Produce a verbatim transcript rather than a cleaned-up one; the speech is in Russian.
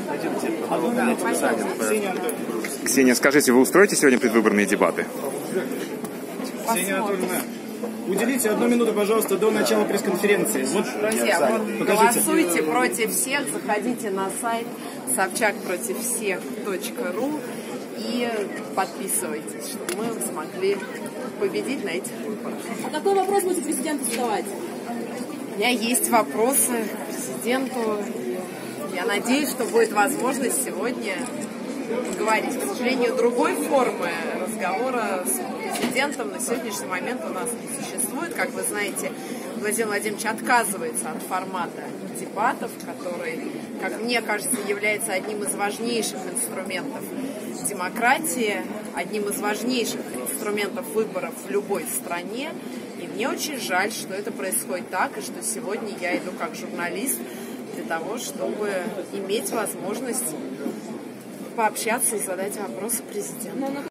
Ксения, скажите, вы устроите сегодня предвыборные дебаты? Ксения Анатольевна, уделите одну минуту, пожалуйста, до начала пресс-конференции. Вот, друзья, вот голосуйте против всех, заходите на сайт собчак против всех точка ру и подписывайтесь, чтобы мы смогли победить на этих выборах. А какой вопрос будете президенту задавать? У меня есть вопросы к президенту. Я надеюсь, что будет возможность сегодня поговорить. К сожалению, другой формы разговора с президентом на сегодняшний момент у нас не существует. Как вы знаете, Владимир Владимирович отказывается от формата дебатов, который, как мне кажется, является одним из важнейших инструментов демократии, одним из важнейших инструментов выборов в любой стране. И мне очень жаль, что это происходит так, и что сегодня я иду как журналист для того, чтобы иметь возможность пообщаться и задать вопросы президенту.